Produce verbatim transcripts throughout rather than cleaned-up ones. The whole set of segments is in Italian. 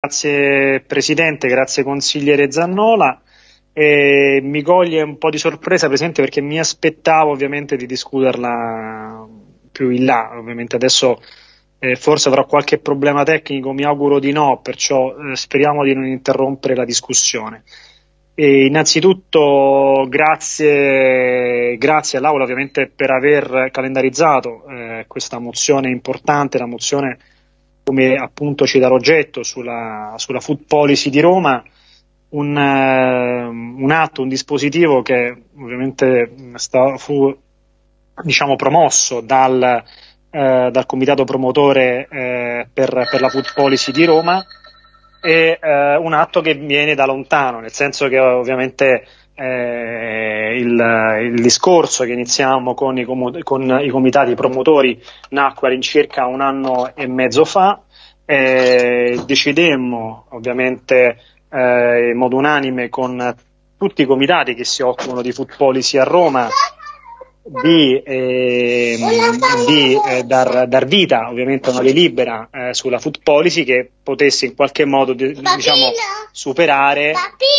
grazie Presidente, grazie Consigliere Zannola. E mi coglie un po' di sorpresa, Presidente, perché mi aspettavo ovviamente di discuterla più in là. Ovviamente adesso eh, forse avrò qualche problema tecnico, mi auguro di no, perciò eh, speriamo di non interrompere la discussione. E innanzitutto grazie, grazie all'Aula ovviamente per aver calendarizzato eh, questa mozione importante, la mozione come appunto ci dà l'oggetto sulla, sulla food policy di Roma, un, uh, un atto, un dispositivo che ovviamente sta, fu diciamo promosso dal, uh, dal comitato promotore uh, per, per la food policy di Roma. È uh, un atto che viene da lontano, nel senso che ovviamente eh, il, il discorso che iniziamo con i, com- con i comitati promotori nacque all'incirca un anno e mezzo fa. Eh, decidemmo ovviamente eh, in modo unanime con tutti i comitati che si occupano di food policy a Roma di, eh, di eh, dar, dar vita ovviamente a una delibera eh, sulla food policy che potesse in qualche modo de- diciamo superare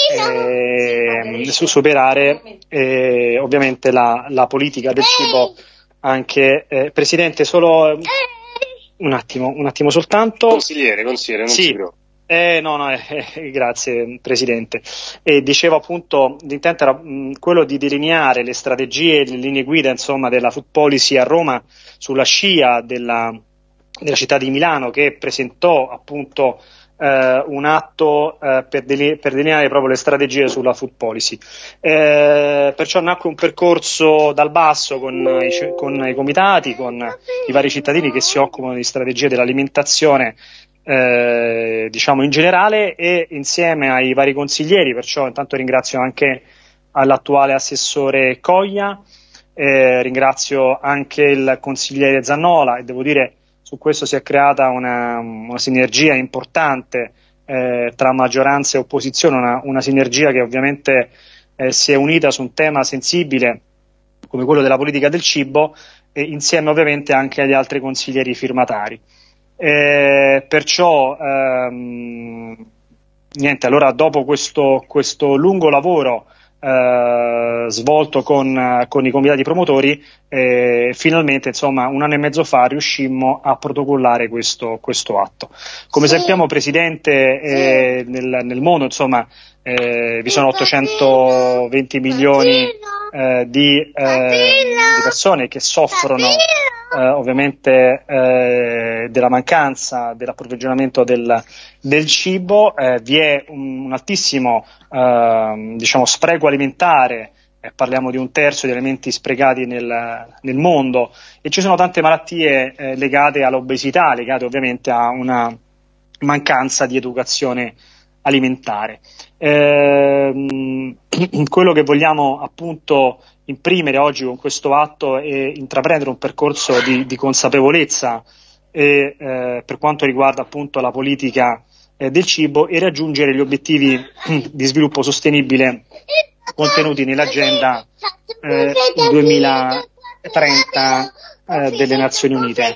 eh, su superare eh, ovviamente la, la politica del cibo anche eh, Presidente solo un attimo un attimo soltanto consigliere consigliere non sì. si preoccupi. Eh, no, no, eh, eh, grazie Presidente. E dicevo appunto, l'intento era mh, quello di delineare le strategie, le linee guida insomma della food policy a Roma sulla scia della, della città di Milano, che presentò appunto eh, un atto eh, per, deline- per delineare proprio le strategie sulla food policy. Eh, perciò nacque un percorso dal basso con i, con i comitati, con i vari cittadini che si occupano di strategie dell'alimentazione Eh, diciamo in generale e insieme ai vari consiglieri, perciò intanto ringrazio anche all'attuale assessore Coglia, eh, ringrazio anche il consigliere Zannola e devo dire su questo si è creata una, una sinergia importante eh, tra maggioranza e opposizione, una, una sinergia che ovviamente eh, si è unita su un tema sensibile come quello della politica del cibo e insieme ovviamente anche agli altri consiglieri firmatari. Eh, perciò ehm, niente, allora dopo questo, questo lungo lavoro eh, svolto con, con i comitati promotori, eh, finalmente insomma un anno e mezzo fa riuscimmo a protocollare questo, questo atto. Come sì. sappiamo Presidente, eh, nel, nel mondo insomma eh, vi sono ottocentoventi milioni eh, di, eh, di persone che soffrono Eh, ovviamente eh, della mancanza dell'approvvigionamento del, del cibo, eh, vi è un, un altissimo eh, diciamo spreco alimentare, eh, parliamo di un terzo di alimenti sprecati nel, nel mondo e ci sono tante malattie eh, legate all'obesità, legate ovviamente a una mancanza di educazione alimentare. Eh, quello che vogliamo appunto imprimere oggi con questo atto e intraprendere un percorso di, di consapevolezza e, eh, per quanto riguarda appunto la politica eh, del cibo e raggiungere gli obiettivi di sviluppo sostenibile contenuti nell'agenda eh, duemilatrenta eh, delle Nazioni Unite.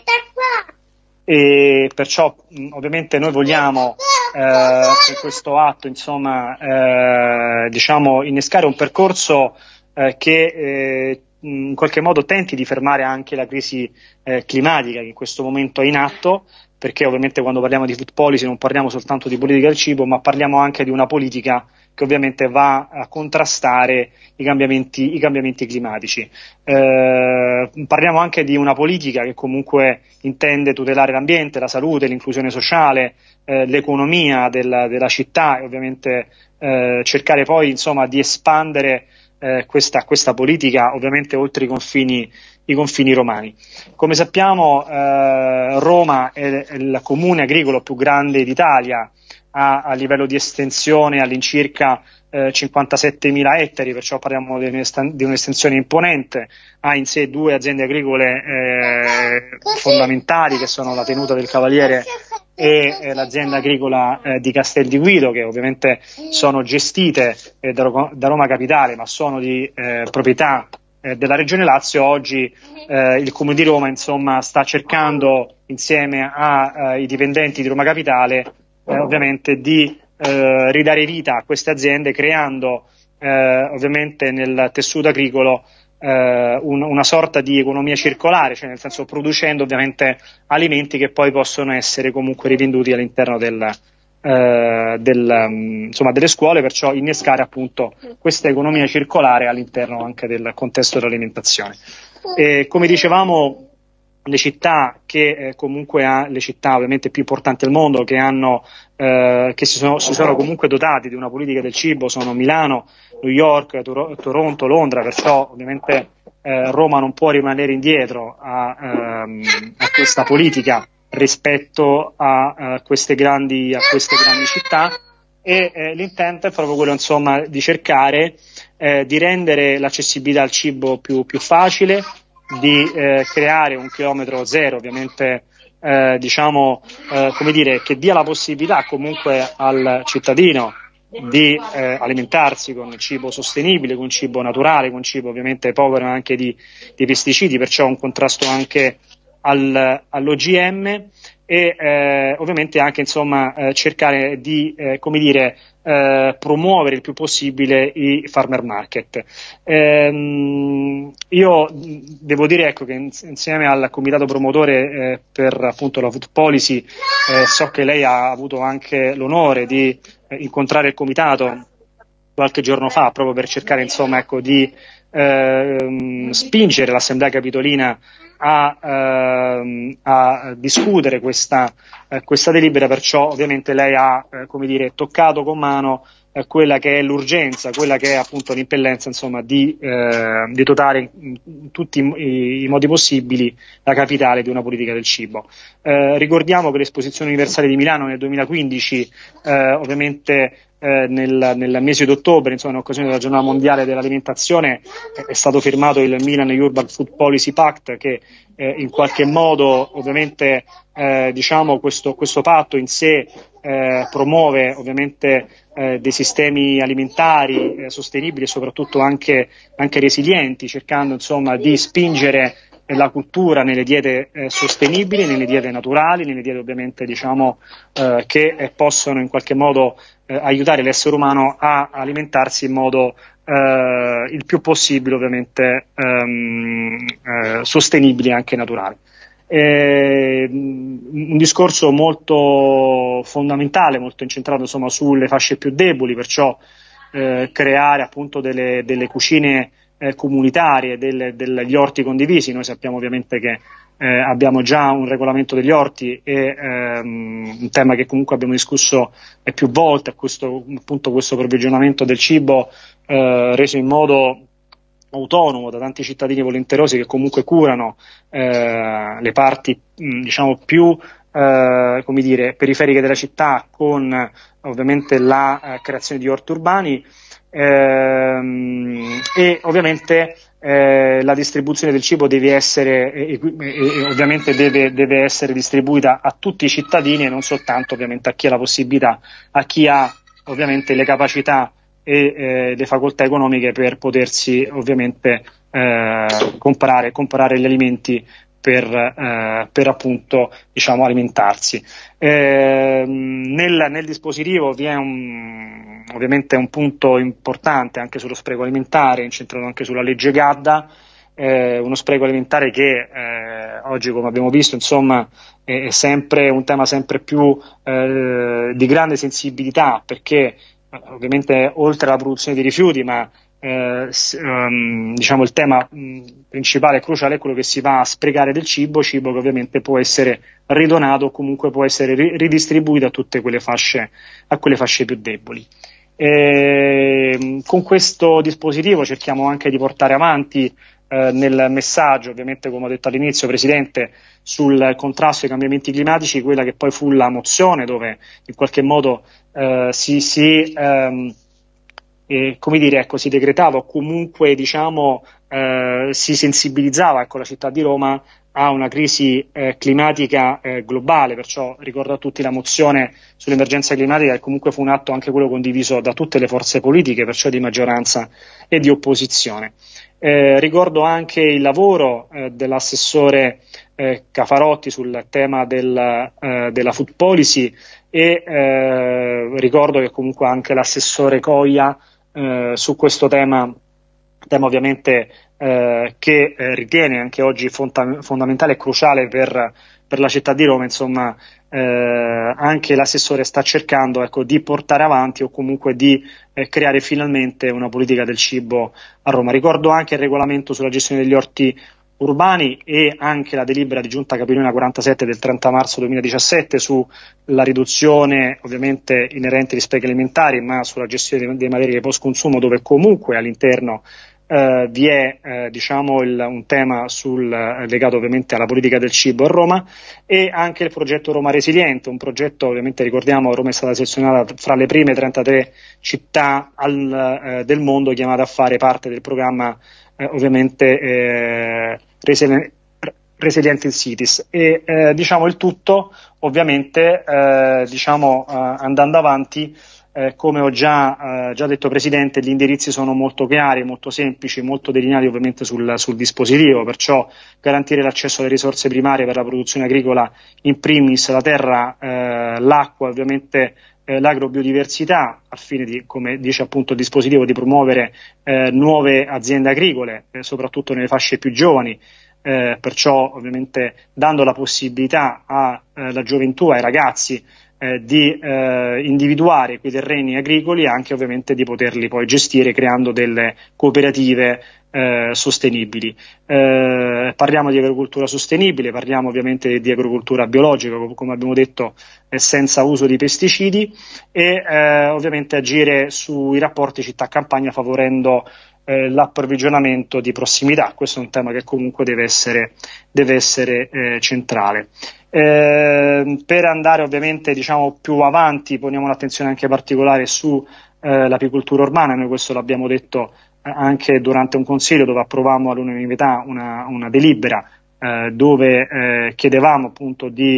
E perciò mh, ovviamente noi vogliamo eh, per questo atto insomma eh, diciamo innescare un percorso eh, che eh, in qualche modo tenti di fermare anche la crisi eh, climatica che in questo momento è in atto, perché ovviamente quando parliamo di food policy non parliamo soltanto di politica del cibo, ma parliamo anche di una politica che ovviamente va a contrastare i cambiamenti, i cambiamenti climatici. Eh, parliamo anche di una politica che comunque intende tutelare l'ambiente, la salute, l'inclusione sociale, eh, l'economia della, della città e ovviamente eh, cercare poi insomma di espandere eh, questa, questa politica ovviamente oltre i confini, i confini romani. Come sappiamo eh, Roma è, è il comune agricolo più grande d'Italia, ha a livello di estensione all'incirca eh, cinquantasettemila ettari, perciò parliamo di, di un'estensione imponente, ha in sé due aziende agricole eh, fondamentali che sono la Tenuta del Cavaliere e eh, l'azienda agricola eh, di Castel di Guido, che ovviamente sono gestite eh, da, da Roma Capitale ma sono di eh, proprietà eh, della Regione Lazio. Oggi eh, il Comune di Roma insomma sta cercando insieme ai dipendenti di Roma Capitale eh, ovviamente di eh, ridare vita a queste aziende, creando eh, ovviamente nel tessuto agricolo eh, un, una sorta di economia circolare, cioè nel senso producendo ovviamente alimenti che poi possono essere comunque rivenduti all'interno del, eh, del, insomma, delle scuole, perciò innescare appunto questa economia circolare all'interno anche del contesto dell'alimentazione. E come dicevamo, le città che eh, comunque ha, le città ovviamente più importanti al mondo che hanno eh, che si sono, si sono comunque dotati di una politica del cibo sono Milano, New York, Tor- Toronto, Londra, perciò ovviamente eh, Roma non può rimanere indietro a, ehm, a questa politica rispetto a, a queste grandi a queste grandi città, e eh, l'intento è proprio quello, insomma, di cercare eh, di rendere l'accessibilità al cibo più, più facile, di eh, creare un chilometro zero, ovviamente eh, diciamo eh, come dire, che dia la possibilità comunque al cittadino di eh, alimentarsi con cibo sostenibile, con cibo naturale, con cibo ovviamente povero anche di, di pesticidi, perciò un contrasto anche al, all'O G M, e eh, ovviamente anche insomma eh, cercare di eh, come dire eh, promuovere il più possibile i farmer market. Ehm, io devo dire, ecco, che insieme al comitato promotore eh, per appunto la food policy eh, so che lei ha avuto anche l'onore di eh, incontrare il comitato qualche giorno fa, proprio per cercare insomma ecco di ehm, spingere l'Assemblea Capitolina A, ehm, a discutere questa, eh, questa delibera, perciò ovviamente lei ha eh, come dire, toccato con mano eh, quella che è l'urgenza, quella che è appunto l'impellenza insomma di, eh, di dotare in, in tutti i, i modi possibili la capitale di una politica del cibo. Eh, ricordiamo che l'Esposizione Universale di Milano nel duemilaquindici eh, ovviamente Eh, nel, nel mese di ottobre, insomma, in occasione della giornata mondiale dell'alimentazione, eh, è stato firmato il Milan Urban Food Policy Pact, che eh, in qualche modo ovviamente eh, diciamo questo, questo patto in sé eh, promuove ovviamente eh, dei sistemi alimentari eh, sostenibili e soprattutto anche, anche resilienti, cercando insomma di spingere la cultura nelle diete eh, sostenibili, nelle diete naturali, nelle diete ovviamente diciamo eh, che eh, possono in qualche modo eh, aiutare l'essere umano a alimentarsi in modo eh, il più possibile ovviamente ehm, eh, sostenibile e anche naturale. Eh, un discorso molto fondamentale, molto incentrato insomma sulle fasce più deboli, perciò eh, creare appunto delle, delle cucine Eh, comunitarie, del, degli orti condivisi. Noi sappiamo ovviamente che eh, abbiamo già un regolamento degli orti e ehm, un tema che comunque abbiamo discusso eh, più volte, questo, appunto questo provvigionamento del cibo eh, reso in modo autonomo da tanti cittadini volenterosi che comunque curano eh, le parti mh, diciamo più eh, come dire, periferiche della città, con ovviamente la eh, creazione di orti urbani. Ehm, e ovviamente eh, la distribuzione del cibo deve essere e, e, e ovviamente deve, deve essere distribuita a tutti i cittadini e non soltanto ovviamente a chi ha la possibilità, a chi ha ovviamente le capacità e eh, le facoltà economiche per potersi ovviamente eh, comprare, comprare gli alimenti per, eh, per appunto diciamo alimentarsi. Eh, nel, nel dispositivo vi è un, ovviamente un punto importante anche sullo spreco alimentare, incentrato anche sulla legge Gadda, eh, uno spreco alimentare che eh, oggi, come abbiamo visto, insomma è, è sempre un tema sempre più eh, di grande sensibilità, perché ovviamente oltre alla produzione di rifiuti, ma Eh, um, diciamo il tema mh, principale e cruciale è quello che si va a sprecare del cibo, cibo che ovviamente può essere ridonato o comunque può essere ri- ridistribuito a tutte quelle fasce, a quelle fasce più deboli. E, con questo dispositivo cerchiamo anche di portare avanti eh, nel messaggio, ovviamente come ho detto all'inizio, Presidente, sul contrasto ai cambiamenti climatici, quella che poi fu la mozione dove in qualche modo eh, si, si ehm, E, come dire, ecco, si decretava o comunque diciamo eh, si sensibilizzava ecco, la città di Roma a una crisi eh, climatica eh, globale, perciò ricordo a tutti la mozione sull'emergenza climatica, che comunque fu un atto anche quello condiviso da tutte le forze politiche, perciò di maggioranza e di opposizione. Eh, ricordo anche il lavoro eh, dell'assessore eh, Cafarotti sul tema del, eh, della food policy, e eh, ricordo che comunque anche l'assessore Coia eh, su questo tema, tema ovviamente eh, che eh, ritiene anche oggi fonda- fondamentale e cruciale per, per la città di Roma, insomma eh, anche l'assessore sta cercando, ecco, di portare avanti o comunque di eh, creare finalmente una politica del cibo a Roma. Ricordo anche il regolamento sulla gestione degli orti urbani e anche la delibera di Giunta Capitolina quarantasette del trenta marzo duemiladiciassette sulla riduzione ovviamente inerente agli sprechi alimentari, ma sulla gestione dei, dei materie post consumo, dove comunque all'interno eh, vi è eh, diciamo il, un tema sul, eh, legato ovviamente alla politica del cibo a Roma, e anche il progetto Roma Resiliente, un progetto, ovviamente ricordiamo, Roma è stata selezionata fra le prime trentatré città al, eh, del mondo chiamate a fare parte del programma Eh, ovviamente eh, Resilient, Resilient Cities, e eh, diciamo il tutto ovviamente eh, diciamo eh, andando avanti eh, come ho già, eh, già detto Presidente, gli indirizzi sono molto chiari, molto semplici, molto delineati ovviamente sul, sul dispositivo, perciò garantire l'accesso alle risorse primarie per la produzione agricola, in primis la terra, eh, l'acqua, ovviamente Eh, l'agrobiodiversità, al fine di, come dice appunto il dispositivo, di promuovere eh, nuove aziende agricole, eh, soprattutto nelle fasce più giovani, eh, perciò ovviamente dando la possibilità alla gioventù, ai ragazzi, eh, di eh, individuare quei terreni agricoli e anche ovviamente di poterli poi gestire creando delle cooperative Eh, sostenibili. Eh, parliamo di agricoltura sostenibile, parliamo ovviamente di agricoltura biologica, come abbiamo detto, eh, senza uso di pesticidi, e eh, ovviamente agire sui rapporti città-campagna favorendo eh, l'approvvigionamento di prossimità. Questo è un tema che comunque deve essere, deve essere eh, centrale. Eh, per andare ovviamente diciamo più avanti, poniamo un'attenzione anche particolare su eh, l'apicoltura urbana. Noi questo l'abbiamo detto anche durante un consiglio dove approvammo all'unanimità una, una delibera eh, dove eh, chiedevamo appunto di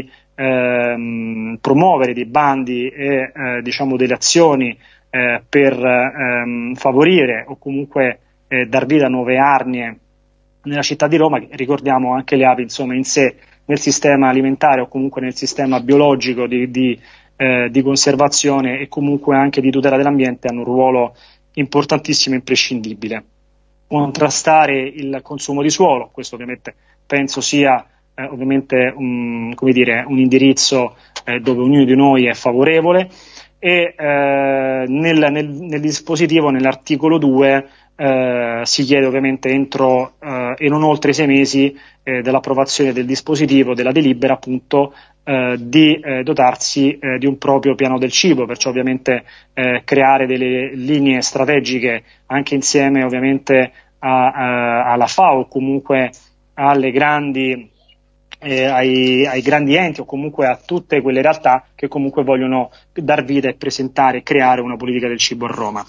ehm, promuovere dei bandi e eh, diciamo delle azioni eh, per ehm, favorire o comunque eh, dar vita a nuove arnie nella città di Roma. Ricordiamo anche le api insomma in sé nel sistema alimentare o comunque nel sistema biologico di, di, eh, di conservazione e comunque anche di tutela dell'ambiente hanno un ruolo importantissimo e imprescindibile. Contrastare il consumo di suolo, questo ovviamente penso sia eh, ovviamente un, come dire, un indirizzo eh, dove ognuno di noi è favorevole, e eh, nel, nel, nel dispositivo, nell'articolo due, eh, si chiede ovviamente entro eh, e non oltre sei mesi eh, dell'approvazione del dispositivo, della delibera appunto, Eh, di eh, dotarsi eh, di un proprio piano del cibo, perciò ovviamente eh, creare delle linee strategiche anche insieme ovviamente a, a, alla FAO o comunque alle grandi, eh, ai, ai grandi enti o comunque a tutte quelle realtà che comunque vogliono dar vita e presentare e creare una politica del cibo a Roma.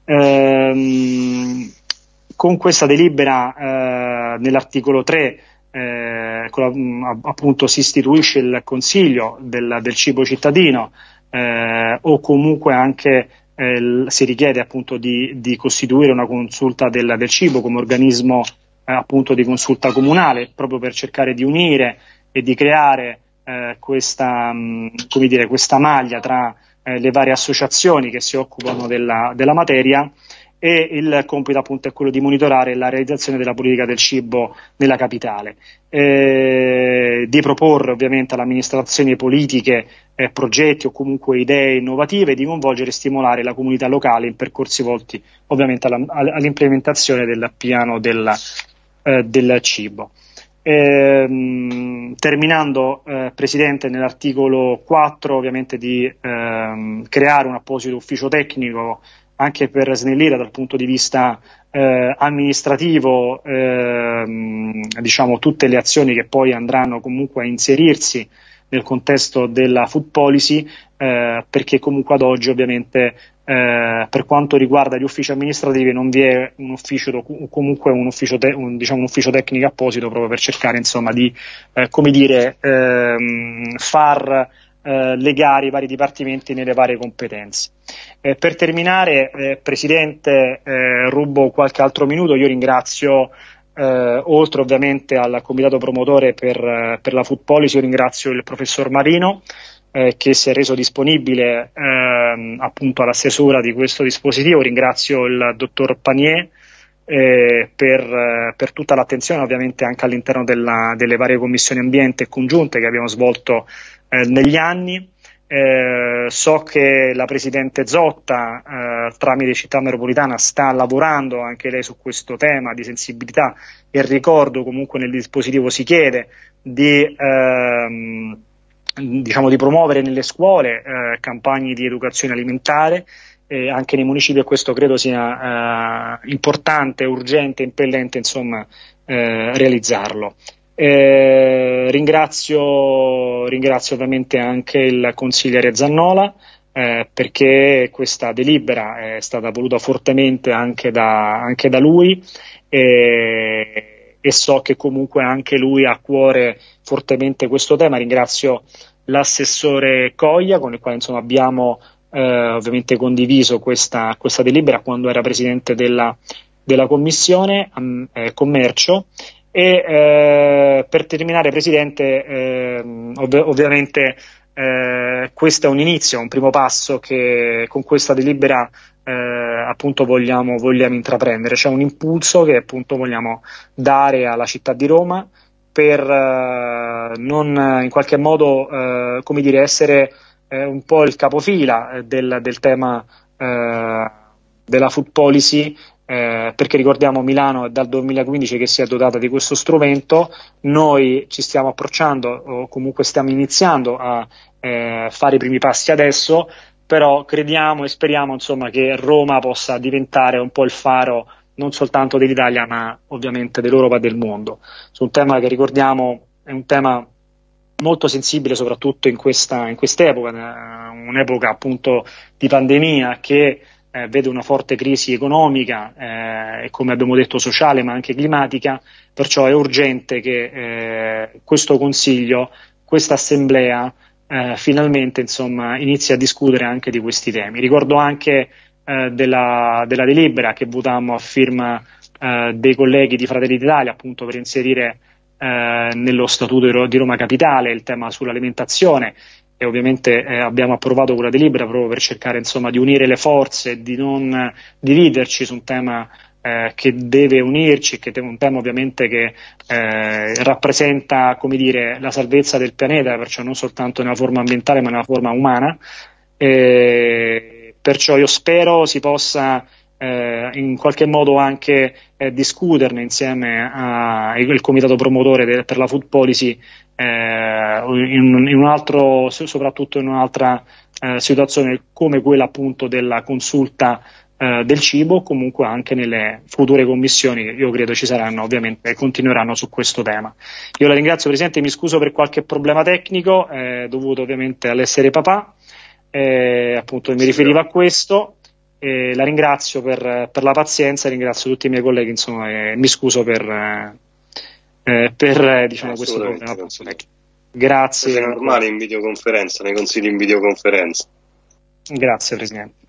Ehm, con questa delibera eh, nell'articolo tre Eh, appunto si istituisce il Consiglio del, del cibo cittadino eh, o comunque anche eh, l, si richiede appunto di, di costituire una consulta del, del cibo come organismo eh, appunto di consulta comunale, proprio per cercare di unire e di creare eh, questa, mh, come dire, questa maglia tra eh, le varie associazioni che si occupano della, della materia, e il compito appunto è quello di monitorare la realizzazione della politica del cibo nella capitale, eh, di proporre ovviamente alle amministrazioni politiche eh, progetti o comunque idee innovative, di coinvolgere e stimolare la comunità locale in percorsi volti ovviamente alla, all'implementazione del piano del, eh, del cibo. Eh, terminando, eh, Presidente, nell'articolo quattro ovviamente di eh, creare un apposito ufficio tecnico anche per snellire dal punto di vista eh, amministrativo ehm, diciamo tutte le azioni che poi andranno comunque a inserirsi nel contesto della food policy, eh, perché comunque ad oggi ovviamente eh, per quanto riguarda gli uffici amministrativi non vi è un ufficio comunque un ufficio, te- un, diciamo, un ufficio tecnico apposito proprio per cercare insomma di eh, come dire ehm, far eh, legare i vari dipartimenti nelle varie competenze. Eh, per terminare, eh, Presidente, eh, rubo qualche altro minuto. Io ringrazio, eh, oltre ovviamente al comitato promotore per, per la food policy, io ringrazio il professor Marino, eh, che si è reso disponibile eh, appunto alla stesura di questo dispositivo. Ringrazio il dottor Panier eh, per, eh, per tutta l'attenzione, ovviamente anche all'interno della, delle varie commissioni ambiente congiunte che abbiamo svolto eh, negli anni. Eh, so che la Presidente Zotta eh, tramite Città Metropolitana sta lavorando anche lei su questo tema di sensibilità, e ricordo comunque nel dispositivo si chiede di, ehm, diciamo, di promuovere nelle scuole eh, campagne di educazione alimentare eh, anche nei municipi, e questo credo sia eh, importante, urgente, impellente, insomma, eh, realizzarlo. Eh, ringrazio, ringrazio ovviamente anche il consigliere Zannola eh, perché questa delibera è stata voluta fortemente anche da, anche da lui e, e so che comunque anche lui ha a cuore fortemente questo tema. Ringrazio l'assessore Coglia con il quale insomma abbiamo eh, ovviamente condiviso questa, questa delibera quando era presidente della, della commissione eh, commercio. E eh, per terminare, Presidente, eh, ov- ovviamente eh, questo è un inizio, un primo passo che con questa delibera eh, appunto vogliamo, vogliamo intraprendere. C'è un impulso che appunto vogliamo dare alla città di Roma per eh, non in qualche modo eh, come dire, essere eh, un po' il capofila del, del tema eh, della food policy. Eh, perché ricordiamo Milano è dal duemilaquindici che si è dotata di questo strumento, noi ci stiamo approcciando o comunque stiamo iniziando a eh, fare i primi passi adesso, però crediamo e speriamo insomma che Roma possa diventare un po' il faro non soltanto dell'Italia ma ovviamente dell'Europa e del mondo, su un tema che ricordiamo è un tema molto sensibile soprattutto in questa in quest'epoca, eh, un'epoca appunto di pandemia che Eh, vede una forte crisi economica eh, e come abbiamo detto sociale ma anche climatica, perciò è urgente che eh, questo Consiglio, questa Assemblea eh, finalmente insomma inizi a discutere anche di questi temi. Ricordo anche eh, della, della delibera che votammo a firma eh, dei colleghi di Fratelli d'Italia appunto per inserire eh, nello Statuto di Roma Capitale il tema sull'alimentazione. E ovviamente eh, abbiamo approvato quella delibera proprio per cercare insomma di unire le forze, di non dividerci su un tema eh, che deve unirci, che è un tema ovviamente che eh, rappresenta, come dire, la salvezza del pianeta, perciò non soltanto nella forma ambientale ma nella forma umana. E perciò io spero si possa eh, in qualche modo anche eh, discuterne insieme al comitato promotore de- per la food policy eh, in, in un altro, soprattutto in un'altra eh, situazione come quella appunto della consulta eh, del cibo, comunque anche nelle future commissioni che io credo ci saranno ovviamente e continueranno su questo tema. Io la ringrazio Presidente, mi scuso per qualche problema tecnico eh, dovuto ovviamente all'essere papà, eh, appunto mi riferivo a questo. Eh, la ringrazio per, per la pazienza, ringrazio tutti i miei colleghi, insomma, e mi scuso per, eh, per eh, diciamo, questo problema. Grazie. È normale in videoconferenza, nei consigli in videoconferenza. Grazie Presidente.